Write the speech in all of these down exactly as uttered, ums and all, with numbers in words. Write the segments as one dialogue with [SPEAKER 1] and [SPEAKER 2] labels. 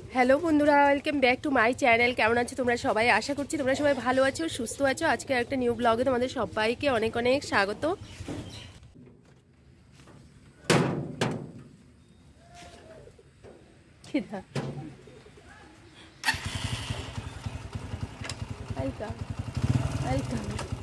[SPEAKER 1] Hello বন্ধুরা, welcome back to my channel. কেমন আছো তোমরা সবাই? আশা করছি তোমরা সবাই ভালো আছো, সুস্থ আছো। আজকে একটা নিউ ব্লগে তোমাদের সবাইকে অনেক অনেক স্বাগত। আইকা আইকা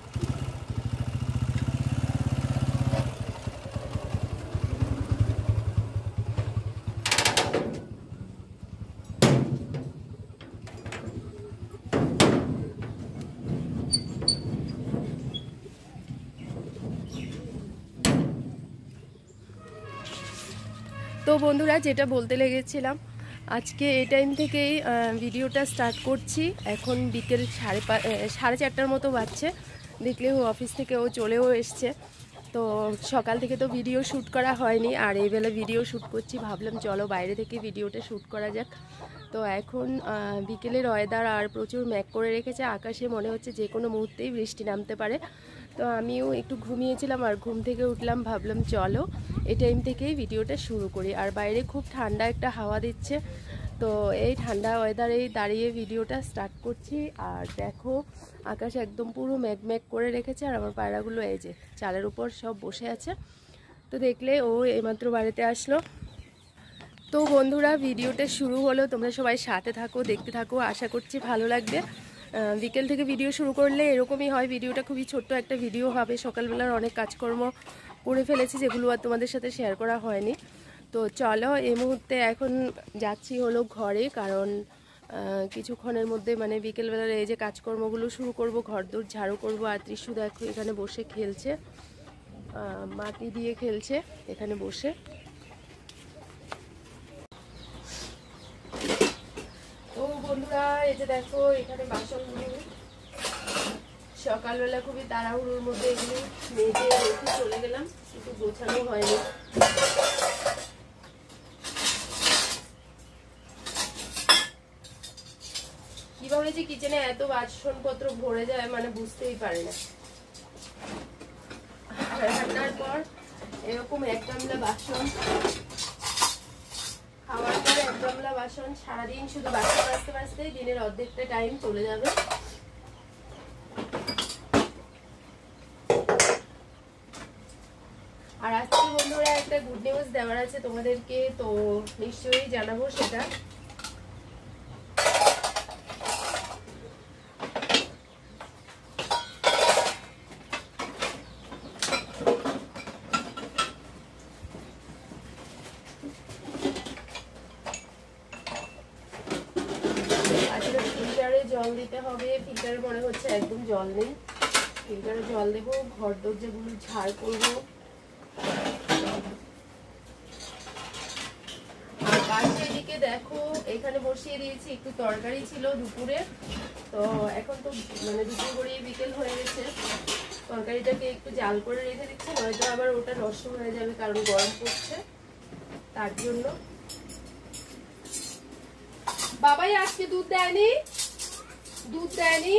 [SPEAKER 1] তো বন্ধুরা, যেটা বলতে লেগেছিলাম, আজকে এই টাইম থেকেই ভিডিওটা স্টার্ট করছি। এখন বিকেল সাড়ে পা সাড়ে চারটার মতো বাজছে। দেখলে ও অফিস থেকে ও চলেও এসছে। তো সকাল থেকে তো ভিডিও শ্যুট করা হয়নি, আর এই বেলা ভিডিও শ্যুট করছি। ভাবলাম চলো বাইরে থেকে ভিডিওটা শ্যুট করা যাক। তো এখন বিকেলের ওয়েদার আর প্রচুর ম্যাক করে রেখেছে আকাশে, মনে হচ্ছে যে কোনো মুহূর্তেই বৃষ্টি নামতে পারে। তো আমিও একটু ঘুমিয়েছিলাম, আর ঘুম থেকে উঠলাম, ভাবলাম চলো এই টাইম থেকেই ভিডিওটা শুরু করি। আর বাইরে খুব ঠান্ডা একটা হাওয়া দিচ্ছে, তো এই ঠান্ডা ওয়েদারেই দাঁড়িয়ে ভিডিওটা স্টার্ট করছি। আর দেখো আকাশ একদম পুরো ম্যাগ ম্যাগ করে রেখেছে, আর আমার পায়রাগুলো এই যে চালের উপর সব বসে আছে। তো দেখলে ও এইমাত্র বাড়িতে আসলো। তো বন্ধুরা, ভিডিওটা শুরু হলো, তোমরা সবাই সাথে থাকো, দেখতে থাকো, আশা করছি ভালো লাগবে। বিকেল থেকে ভিডিও শুরু করলে এরকমই হয়, ভিডিওটা খুবই ছোট্ট একটা ভিডিও হবে। সকালবেলার অনেক কাজকর্ম করে ফেলেছি, যেগুলো আর তোমাদের সাথে শেয়ার করা হয়নি। তো চলো এই মুহূর্তে এখন যাচ্ছি হলো ঘরে, কারণ কিছুক্ষণের মধ্যে মানে বিকেলবেলার এই যে কাজকর্মগুলো শুরু করব, ঘরদোর ঝাড়ু করব। আর ত্রিশু দেখো এখানে বসে খেলছে, মাটি দিয়ে খেলছে এখানে বসে। তো বন্ধুরা, এই যে দেখো এখানে বাসনগুলো সকালবেলা খুবই তাড়াহুড়োর মধ্যে এগুলো মেজে রেখে চলে গেলাম, কিন্তু গোছানো হয়নি। কিভাবে যে কিচেনে এত বাসনপত্র ভরে যায় মানে বুঝতেই পারে না। রান্নার পর এরকম এক গামলা বাসন, খাওয়ার পর এক গামলা বাসন, সারাদিন শুধু বাসন মাজতে মাজতেই দিনের অর্ধেকটা টাইম চলে যাবে। আর আজকে বন্ধুরা একটা গুড নিউজ দেওয়ার আছে তোমাদেরকে, তো নিশ্চয়ই জানাবো সেটা। আসলে ফিল্টারে জল দিতে হবে, ফিল্টারে মনে হচ্ছে একদম জল নেই। ফিল্টারে জল দেবো, ঘর দরজাগুলো ঝাড় করবো। আর পাশে এদিকে দেখো এখানে বসিয়ে দিয়েছি, একটু তরকারি ছিল দুপুরে, তো এখন তো মানে দুপুর গড়িয়ে বিকেল হয়ে গেছে। তরকারিটাকে একটু জাল করে রেখে দিচ্ছি, নয়তো আবার ওটা নষ্ট হয়ে যাবে, কারণ গরম পড়ছে তার জন্য। বাবাই আজকে দুধ দেয়নি, দুধ দেয়নি।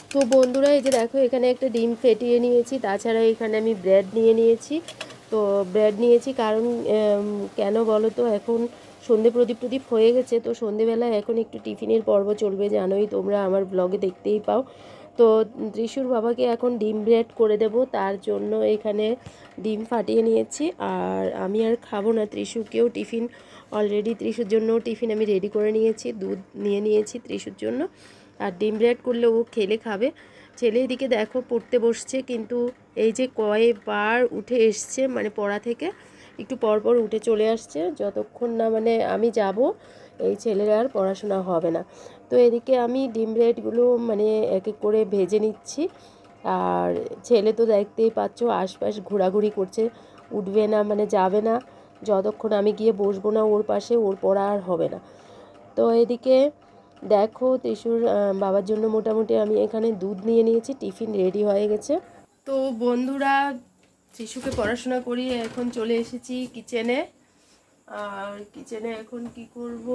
[SPEAKER 1] তো বন্ধুরা এই যে দেখো এখানে একটা ডিম ফেটিয়ে নিয়েছি, তাছাড়া এখানে আমি ব্রেড নিয়ে নিয়েছি। তো ব্রেড নিয়েছি কারণ কেন বলো তো, এখন সন্ধে প্রদীপ প্রদীপ হয়ে গেছে, তো সন্ধেবেলায় এখন একটু টিফিনের পর্ব চলবে, জানোই তোমরা আমার ব্লগে দেখতেই পাও। তো ত্রিশুর বাবাকে এখন ডিম ব্রেড করে দেব, তার জন্য এখানে ডিম ফাটিয়ে নিয়েছি। আর আমি আর খাবো না, ত্রিশুকেও টিফিন অলরেডি ত্রিশুর জন্য টিফিন আমি রেডি করে নিয়েছি, দুধ নিয়ে নিয়েছি ত্রিশুর জন্য। আর ডিম ব্রেড করলে ও খেলে খাবে। ছেলে এদিকে দেখো পড়তে বসছে, কিন্তু এই যে কয়েকবার উঠে এসছে, মানে পড়া থেকে একটু পরপর উঠে চলে আসছে, যতক্ষণ না মানে আমি যাব এই ছেলের আর পড়াশোনা হবে না। তো এদিকে আমি ডিম ব্রেডগুলো মানে এক এক করে ভেজে নিচ্ছি। আর ছেলে তো দেখতেই পাচ্ছ আশপাশ ঘোরাঘুরি করছে, উঠবে না মানে যাবে না, যতক্ষণ আমি গিয়ে বসবো না ওর পাশে ওর পড়া আর হবে না। তো এদিকে দেখো ত্রিশুর বাবার জন্য মোটামুটি আমি এখানে দুধ নিয়ে নিয়েছি, টিফিন রেডি হয়ে গেছে। তো বন্ধুরা ত্রিশুকে পড়াশোনা করিয়ে এখন চলে এসেছি কিচেনে। আর কিচেনে এখন কি করব,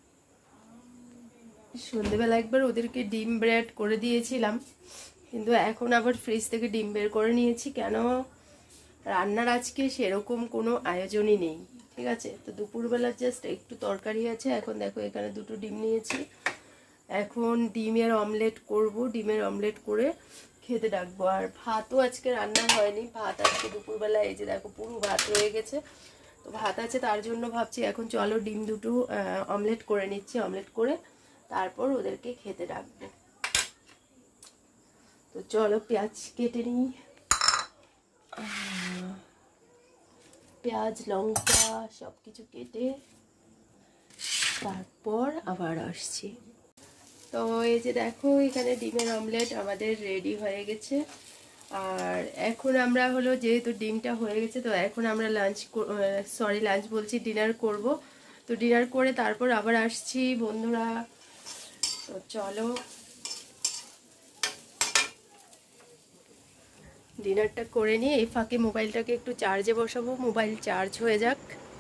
[SPEAKER 1] সন্ধেবেলা একবার ওদেরকে ডিম ব্রেড করে দিয়েছিলাম, কিন্তু এখন আবার ফ্রিজ থেকে ডিম বের করে নিয়েছি, কেন রান্নার আজকে সেরকম কোনো আয়োজনই নেই। ঠিক আছে, তো দুপুরবেলা জাস্ট একটু তরকারি আছে। এখন দেখো এখানে দুটো ডিম নিয়েছি, এখন ডিমের অমলেট করব, ডিমের অমলেট করে খেতে ডাকবো। আর ভাতও আজকে রান্না হয়নি, ভাত আজকে দুপুরবেলা এই যে দেখো পুরো ভাত রয়ে গেছে, তো ভাত আছে, তার জন্য ভাবছি এখন চলো ডিম দুটো অমলেট করে নিচ্ছি, অমলেট করে তারপর ওদেরকে খেতে ডাকবো। তো চলো পেঁয়াজ কেটে নিই, পেঁয়াজ লঙ্কা সব কিছু কেটে তারপর আবার আসছি। তো এই যে দেখো এখানে ডিমের অমলেট আমাদের রেডি হয়ে গেছে। আর এখন আমরা হলো যেহেতু ডিমটা হয়ে গেছে, তো এখন আমরা লাঞ্চ সরি লাঞ্চ বলছি ডিনার করব। তো ডিনার করে তারপর আবার আসছি বন্ধুরা। তো চলো ডিনারটা করে নিয়ে এই ফাঁকে মোবাইলটাকে একটু চার্জে বসাবো, মোবাইল চার্জ হয়ে যাক।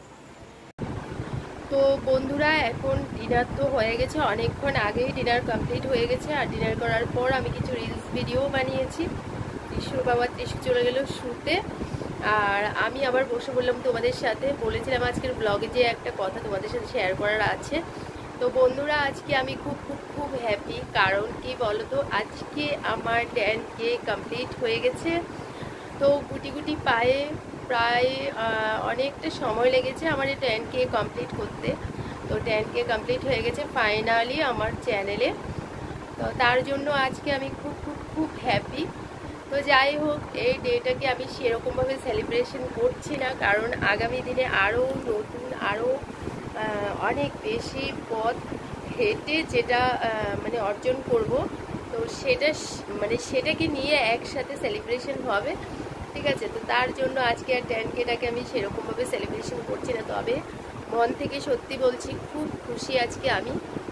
[SPEAKER 1] তো বন্ধুরা এখন ডিনার তো হয়ে গেছে, অনেকক্ষণ আগেই ডিনার কমপ্লিট হয়ে গেছে। আর ডিনার করার পর আমি কিছু রিলস ভিডিও বানিয়েছি। ত্রিশুর বাবা ত্রিশু চলে গেল শুতে, আর আমি আবার বসে বললাম তোমাদের সাথে। বলেছিলাম আজকের ব্লগে যে একটা কথা তোমাদের সাথে শেয়ার করার আছে। তো বন্ধুরা আজকে আমি খুব খুব খুব হ্যাপি, কারণ কি বলো তো, আজকে আমার টেন কে কমপ্লিট হয়ে গেছে। তো গুটি গুটি পায়ে প্রায় অনেকটা সময় লেগেছে আমার এই টেন কে কমপ্লিট করতে। তো টেন কে কমপ্লিট হয়ে গেছে ফাইনালি আমার চ্যানেলে। তো তার জন্য আজকে আমি খুব খুব খুব হ্যাপি। তো যাই হোক, এই ডেটাকে আমি সেরকমভাবে সেলিব্রেশন করছি না, কারণ আগামী দিনে আরও নতুন আরও অনেক বেশি পথ হেঁটে যেটা মানে অর্জন করব, তো সেটা মানে সেটাকে নিয়ে একসাথে সেলিব্রেশন হবে। ঠিক আছে, তো তার জন্য আজকে আর টেন কেটাকে আমি সেরকমভাবে সেলিব্রেশন করছি না, তবে মন থেকে সত্যি বলছি খুব খুশি আজকে আমি।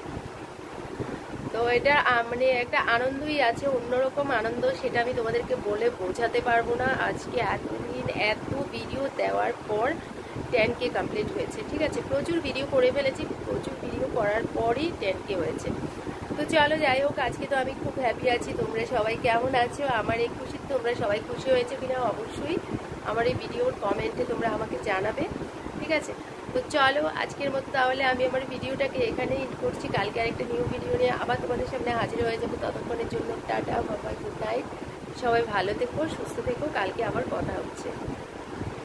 [SPEAKER 1] তো এটা মানে একটা আনন্দই আছে, অন্যরকম আনন্দ, সেটা আমি তোমাদেরকে বলে বোঝাতে পারবো না। আজকে এতদিন এত ভিডিও দেওয়ার পর টেন কে কমপ্লিট হয়েছে। ঠিক আছে, প্রচুর ভিডিও করে ফেলেছি, প্রচুর ভিডিও করার পরই টেন কে হয়েছে। তো চলো যাই হোক, আজকে তো আমি খুব হ্যাপি আছি। তোমরা সবাই কেমন আছো? আমার এই খুশি তোমরা সবাই খুশি হয়েছে কিনা অবশ্যই আমার এই ভিডিওর কমেন্টে তোমরা আমাকে জানাবে। ঠিক আছে, তো চলো আজকের মতো তাহলে আমি আমার ভিডিওটাকে এখানে এন্ড করছি। কালকে আরেকটা নিউ ভিডিও নিয়ে আবার তোমাদের সামনে হাজির হয়ে যাবো। ততক্ষণের জন্য tata, bye bye, good night. সবাই ভালো থেকো, সুস্থ থেকো, কালকে আবার কথা হচ্ছে।